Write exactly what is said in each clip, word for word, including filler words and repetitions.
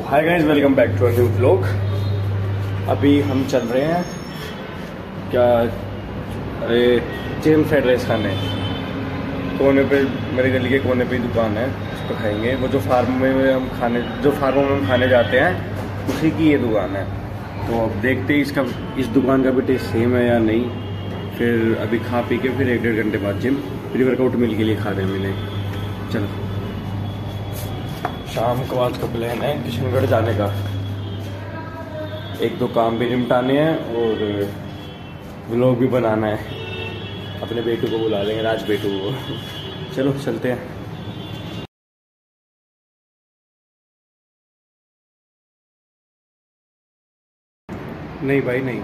Hi guys, welcome back to a new vlog. अभी हम चल रहे हैं क्या अरे चिकन फ्राइड राइस खाने। कोने पे, मेरे गली के कोने पे ही दुकान है, उस पर खाएंगे। वो जो फार्म में हम खाने जो फार्मों में हम खाने जाते हैं उसी की ये दुकान है। तो अब देखते हैं इसका इस दुकान का भी टेस्ट सेम है या नहीं। फिर अभी खा पी के फिर एक डेढ़ घंटे बाद जिम प्री वर्कआउट मिल के लिए खा रहे मिले। चलो, शाम को आज का प्लान है किशनगढ़ जाने का। एक दो काम भी निपटाने हैं और व्लॉग भी बनाना है। अपने बेटू को बुला लेंगे, राज बेटू को। चलो चलते हैं। नहीं भाई नहीं,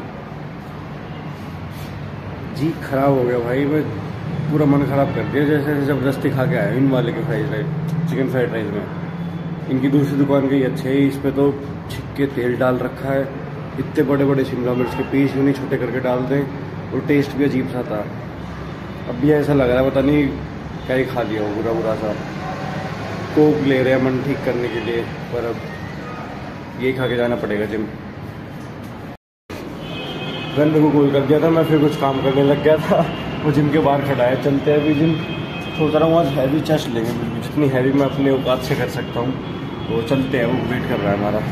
जी खराब हो गया भाई। मैं पूरा मन खराब कर दिया जैसे जबरदस्ती खा के आया इन वाले के fried rice, chicken fried rice में। इनकी दूसरी दुकान के ही अच्छे है, इस पे तो छिक्के तेल डाल रखा है। इतने बड़े बड़े शिमला मिर्च के पीस भी नहीं छोटे करके डाल दें, और टेस्ट भी अजीब सा था। अब भी ऐसा लग रहा है पता नहीं क्या ही खा लिया हो, बुरा बुरा सा। कोक ले रहे हैं मन ठीक करने के लिए, पर अब यही खा के जाना पड़ेगा जिम। गंद को कॉल कर दिया था, मैं फिर कुछ काम करने लग गया था। वो जिम के बाहर खड़ा है, चलते हैं अभी जिम। सोच रहा हूँ आज हैवी चेस्ट लेंगे, जितनी हैवी मैं अपने औकात से कर सकता हूँ। तो चलते हैं, वो वेट कर रहा है हमारा।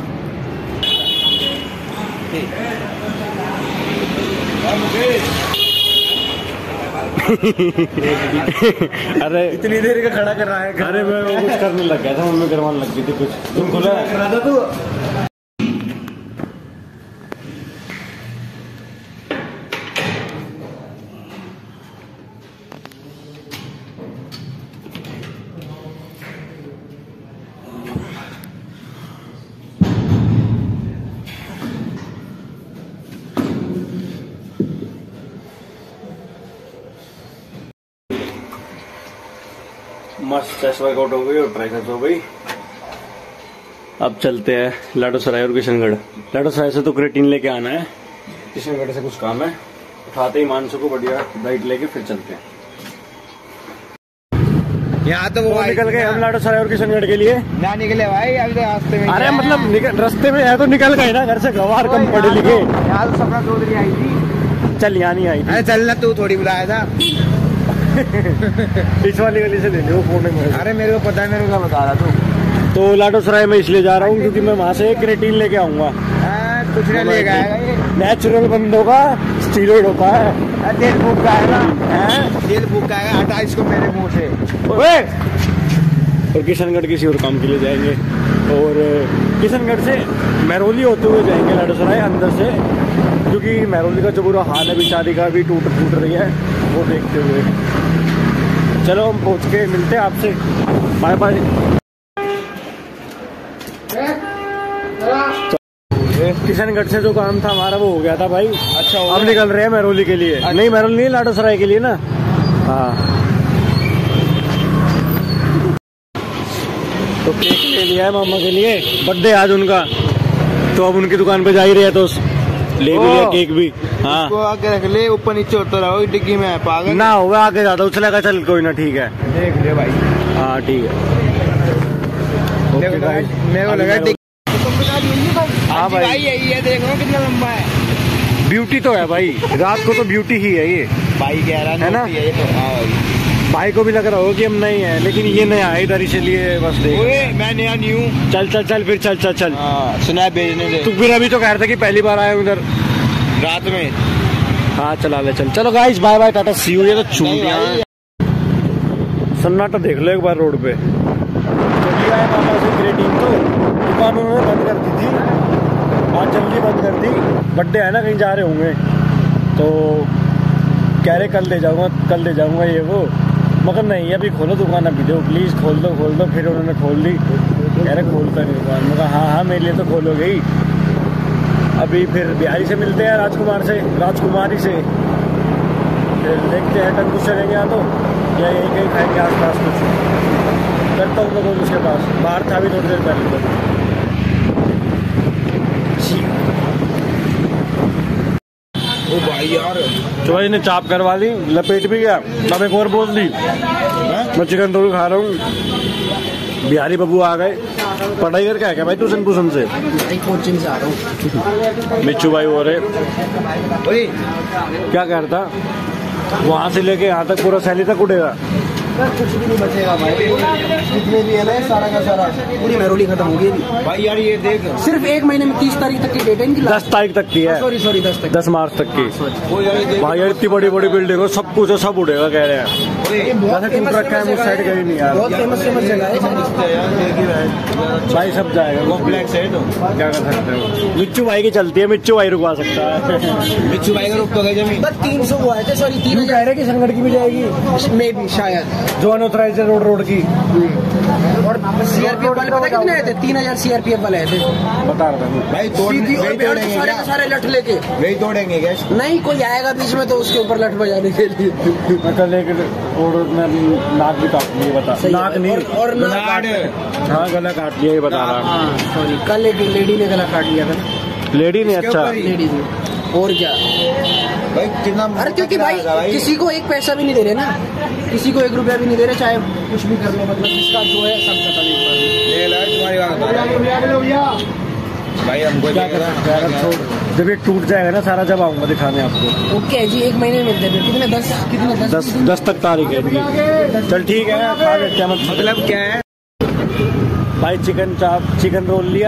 अरे इतनी देर का खड़ा कर रहा है। अरे मैं वो कुछ करने लग गया था, मम्मी करवाने लग गई थी कुछ। तुम खुला करा था तू। मस्त चेस्ट वर्कआउट हो गई और ट्राइसेप्स हो गई। अब चलते हैं लाडो सराय और किशनगढ़। लाडो सराय से तो क्रेटीन लेके आना है, किशनगढ़ से कुछ काम है। उठाते ही मानसू को बढ़िया डाइट लेके फिर चलते हैं। यहाँ तो वो निकल गए हम लाडो सराय और किशनगढ़ के लिए। ना निकले भाई, अभी तो रास्ते में। अरे मतलब निकल रास्ते में है तो निकल गए ना घर से। गवार कम पढ़े लिखे। यहाँ तो सपना चौधरी आई थी। चल यहाँ नहीं आई थी। अरे चलना, तू थोड़ी बुलाया था। इस वाली गली से ले लो फोन में। अरे मेरे को पता है, मेरे को बता रहा तू। तो लाडो सराय में इसलिए जा रहा हूँ क्योंकि मैं वहाँ से क्रेटीन लेके आऊंगा। कुछ नहीं लेके आएगा ये। नेचुरल बंदों का स्टीरॉइड होता है। तेल फूक का आएगा, तेल फूक का आएगा। हटा इसको मेरे मुंह से। और किशनगढ़ किसी और काम के लिए जाएंगे, और किशनगढ़ से महरौली होते हुए जाएंगे लाडो सराय अंदर से, क्योंकि महरौली का जो बुरा हाल है बेचारी का, भी टूट फूट रही है, वो देखते हुए। चलो हम पहुंच के मिलते हैं आपसे। Bye bye. किशनगढ़ से जो काम था हमारा वो हो गया था भाई। अच्छा, अब निकल रहे हैं महरौली के लिए। अच्छा। नहीं महरौली नहीं, लाडो सराय के लिए ना। हाँ, तो केक ले लिया है मामा के लिए, बर्थडे आज उनका। तो अब उनकी दुकान पे जा ही रहे हैं तो ले भी लिया केक भी। हाँ, उसको आगे रख ले, ऊपर नीचे होता रहो डिग्गी में। पागल ना होगा, आगे ज्यादा उछलेगा। चल कोई ना, ठीक है, देख ले भाई। हाँ ठीक है। मेरे को लगा हाँ भाई, यही है, देख लो कितना लंबा है। ब्यूटी तो है भाई, रात को तो ब्यूटी ही है ये। भाई कह रहा है ना, ये तो। हाँ भाई, भाई को भी लग रहा हो कि हम नहीं है, लेकिन ये नया है इधर, इसीलिए बस देख। मैं नया नहीं हूँ। चल चल चल फिर, चल चल चल। स्नैप भेजने दे। तू फिर अभी तो कह रहा था कि पहली बार आया हूँ इधर रात में। हाँ चला ले, चल। चलो guys, bye bye, tata see you. ये तो चूतियां सन्नाटा देख लो एक बार रोड पे। चली आए मामा से क्रेटीन, तो दुकान उन्होंने बंद कर दी थी, आज जल्दी बंद कर दी। बर्थडे है ना, कहीं जा रहे होंगे, तो कह रहे कल दे जाऊंगा, कल दे जाऊंगा ये वो। मगर नहीं, अभी खोलो दुकान, अभी दो प्लीज, खोल दो खोल दो। फिर उन्होंने खोल दी, कह रहे खोलता नहीं दुकान। मैं कहा हाँ हाँ मेरे लिए तो खोलोगे ही। अभी फिर बिहारी से मिलते हैं, राजकुमार से, राजकुमारी से। फिर देखते हैं टन कुछ चलेंगे यहाँ तो, या यही कहीं खाएंगे आस पास कुछ। करता हूँ मैं उसके पास, बाहर था भी थोड़ी देर पहले तो। ओ भाई यार, चौधरी ने चाप करवा ली, लपेट भी गया। अब एक और बोल दी, मैं चिकन रोल खा रहा हूँ। बिहारी बाबू आ गए। पढ़ाई करके आया क्या भाई ट्यूशन ट्यूशन से? कोचिंग से आ रहा हूँ। मिच्चू भाई हो रहे क्या कह रहा था? वहाँ से लेके यहाँ तक पूरा सैली तक उड़ेगा? कुछ भी नहीं बचेगा भाई, जितने भी है ना सारा का सारा पूरी मेरोली खत्म होगी भाई यार ये देख, सिर्फ एक महीने में तीस तारीख तक की डेट है इनकी। दस तारीख तक की है। सॉरी सॉरी दस तक दस मार्च तक की। भाई यार इतनी बड़ी बड़ी बिल्डिंग हो, सब कुछ है, सब उड़ेगा कह रहे हैं। बहुत फेमस रखा है उस साइड कहीं नहीं यार। बहुत फेमस फेमस जगह है भाई, सब जाएगा कॉम्प्लेक्स है तो क्या कर सकते हो। मिच्चू भाई की चलती है, मिच्चू भाई रुकवा सकता है। मिच्चू भाई का रुक तो गई जमीन। बस तीन सौ हुआ है, सॉरी तीन कह रहे कि संगठ की भी जाएगी मे भी शायद, जो अनऑथराइज्ड रोड रोड की। और सीआरपीएफ वाले पता कितने आए थे? तीन हजार सीआरपीएफ वाले आए थे, बता रहा था भाई। तोड़ सीधी और वही बिहार के तोड़ेंगे सारे क्या? के सारे लठ लेके वही तोड़ेंगे क्या? नहीं, कोई आएगा बीच में तो उसके ऊपर लठ बजाने के लिए। मैं कल एक रोड में नाक भी काट लिया, बता। सही नाक है। नहीं, और, और नाक नाड़। हाँ गला काट लिया, ये बता रहा। हाँ सॉरी, कल एक लेडी ने गला काट लिया था। लेडी ने? इसके अच्छा ऊपर ही? लेडीज ने, और क्या भाई कितना? अरे क्योंकि भाई किसी को एक पैसा भी नहीं दे रहे ना, किसी को एक रुपया भी नहीं दे रहे, चाहे कुछ भी कर लो, मतलब जिसका जो है सब खत्म एक बार में। ये ला तुम्हारी बात बता रहा हूं। भाई हमको क्या कर सकते हैं यार, छोड़। जब ये टूट जाएगा ना सारा, जब आऊंगा दिखाने आपको। ओके जी, एक महीने में मिलते हैं। कितने? दस कितने? दस दस दस तक तारीख है इनकी। चल ठीक है, खा लेते हैं। मतलब क्या है भाई चिकन चाप, चिकन रोल लिया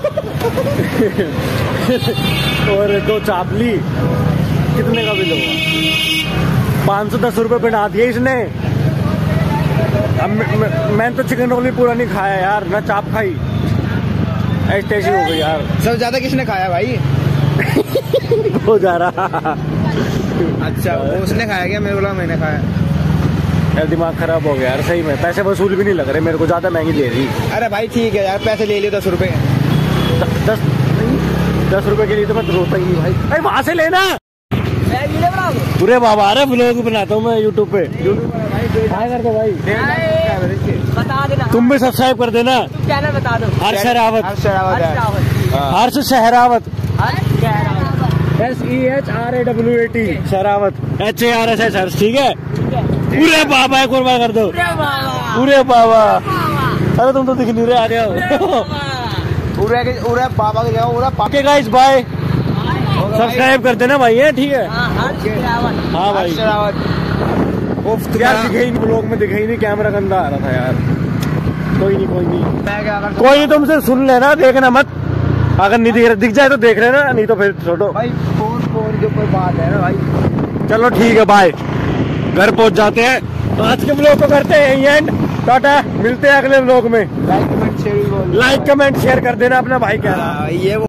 और दो चाप ली। कितने का बिल होगा? पाँच सौ दस रुपये बिना दिए इसने। अब मैंने तो चिकन रोल भी पूरा नहीं खाया यार, ना चाप खाई, ऐसी ऐसी हो गई यार। सबसे ज्यादा किसने खाया भाई? हो जा रहा। अच्छा, वो उसने खाया क्या? मेरे बोला मैंने खाया। यार दिमाग खराब हो गया यार, सही में। पैसे वसूल भी नहीं लग रहे मेरे को, ज्यादा महंगी दे रही। अरे भाई ठीक है यार, पैसे ले लियो दस रुपए। दस दस रुपए के लिए तो मैं रोता ही नहीं भाई। अरे वहां से लेना। पूरे बाबा अरे ब्लॉग बनाता हूँ मैं यूट्यूब पे। हाय कर दो भाई, बता देना। तुम भी सब्सक्राइब कर देना। चैनल बता दो। हर्ष शहरावत। हर्ष शहरावत है। Harsh Sehrawat. Sehrawat. S E H R A W A T Sehrawat. H A R S H Harsh. ठीक है। पूरे बाबा एक और बार कर दो। पूरे बाबा। अरे तुम तो दिख नहीं रहे, आ जाओ। पूरे के पूरे बाबा के जाओ पूरा ओके गाइस, बाय। सब्सक्राइब कर देना भाई, है ठीक है। हाँ भाई। शहरावत यार दिखे ही नहीं, ब्लॉग में दिखे ही नहीं, कैमरा गंदा आ रहा था यार। कोई नहीं कोई नहीं कोई नहीं, तुमसे सुन लेना, देखना मत। अगर नहीं दिख दिख जाए तो देख लेना, नहीं तो फिर छोड़ो भाई। फोन फोन के ऊपर बात है ना भाई। चलो ठीक है, बाय। घर पहुंच जाते हैं। आज के ब्लॉग को करते हैं एंड। टाटा, मिलते हैं अगले ब्लॉग में। Like comment share like comment share कर देना अपना भाई। क्या ये वो